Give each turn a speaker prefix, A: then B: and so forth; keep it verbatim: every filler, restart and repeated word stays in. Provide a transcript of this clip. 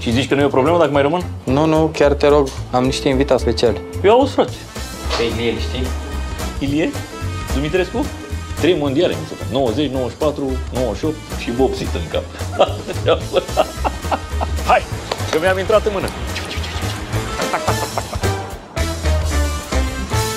A: Și zici că nu e o problemă dacă mai rămân?
B: Nu, nu, chiar te rog, am niște invitați speciali.
A: Eu auzi, frate.
B: Pe Ilie, știi?
A: Ilie? Dumitrescu? Trei mondiale, mi se pare. nouăzeci, nouăzeci și patru, nouăzeci și opt și vopsit în cap. Hai, că mi-am intrat în mână.